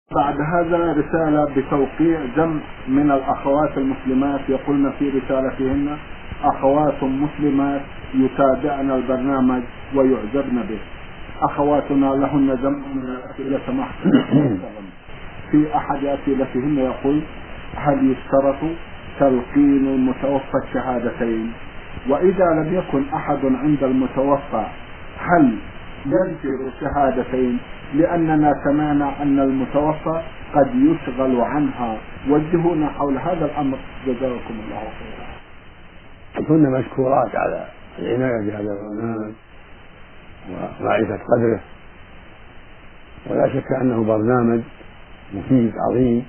بعد هذا رسالة بتوقيع جمع من الأخوات المسلمات، يقولن في رسالتهن: أخوات مسلمات يتابعن البرنامج ويعجبن به. أخواتنا لهن جمع من الأسئلة سماحة. في أحد أسئلتهن يقول: هل يشترط تلقين المتوفى الشهادتين؟ وإذا لم يكن أحد عند المتوفى هل ينكر الشهادتين؟ لأننا سمعنا أن المتوفى قد يشغل عنها. وجهونا حول هذا الأمر جزاكم الله خيرا. كنا مشكورات على العناية بهذا البرنامج ومعرفة قدره، ولا شك أنه برنامج مفيد عظيم،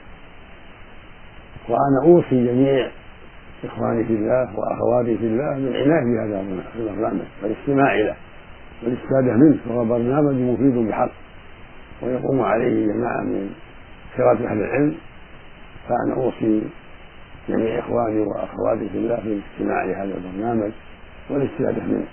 وأنا أوصي جميع إخواني في الله وأخواتي في الله بالعناية بهذا البرنامج والاستماع له والاستفادة منه، وهو برنامج مفيد بحق ويقوم عليه جماعة من خيرات أهل العلم. فأنا أوصي جميع إخواني وأخواتي في الله بالاستماع لهذا البرنامج والاستفادة منه.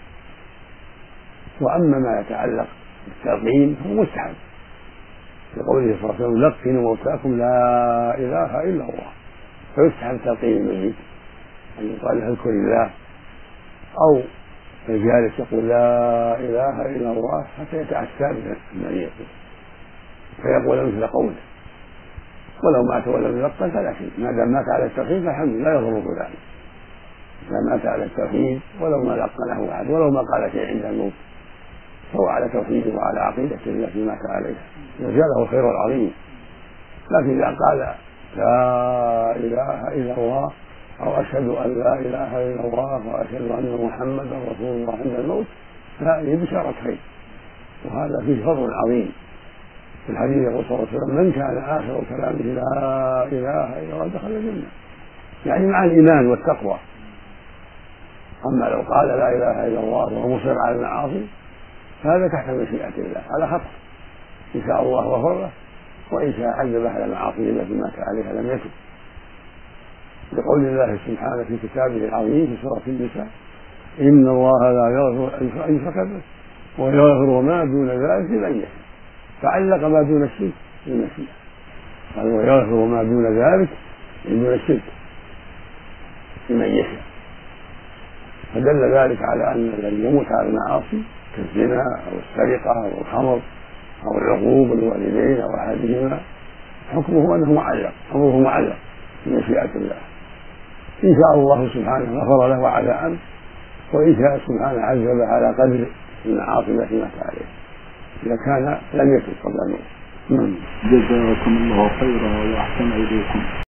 وأما ما يتعلق بالتلقين فهو مستحب، لقوله صلى الله عليه وسلم: لقنوا موتاكم لا إله إلا الله. فيستحب تلقين الميت أن يقال له: اذكر الله، أو الجالس يقول: لا إله إلا الله، حتى يتأسى بالميت فيقول مثل قوله. ولو مات ولم يلقن فلا شيء، ما دام مات على التوحيد فالحمد لله، يضره ذلك. إذا مات على التوحيد ولو ما لقنه أحد ولو ما قال شيء عند الموت فهو على توحيده وعلى عقيدته التي مات عليها، يجعله الخير العظيم. لكن إذا قال: لا إله إلا الله، أو أشهد أن لا إله إلا الله وأشهد أن محمدا رسول الله عند الموت، فهذه بشارة خير، وهذا فيه فضل عظيم. في الحديث يقول صلى الله عليه وسلم: من كان آخر كلامه لا إله إلا الله دخل الجنة، يعني مع الإيمان والتقوى. أما لو قال لا إله إلا الله وهو مصر على المعاصي فهذا تحت مشيئة الله، على خطأ. إن شاء الله غفر له، وإن شاء عذب على المعاصي التي مات عليها لم يتب. لقول الله سبحانه في كتابه العظيم في سورة النساء: إن الله لا يغفر أن يشرك به ويغفر ما دون ذلك لمن يشاء. فعلق ما دون الشرك بالمشيئة، قال: ويغفر ما دون ذلك دون الشرك لمن يشاء. فدل ذلك على أن الذي يموت على المعاصي كالزنا أو السرقة أو الخمر أو العقوق بالوالدين أو أحدهما حكمه أنه معلق، أمره معلق بمشيئة الله. إن شاء الله سبحانه غفر له وعفى عنه، وإن شاء سبحانه عذب على قدر المعاصي التي مات عليه إذا كان لم يتب قبل الموت. جزاكم الله خيرا وأحسن إليكم.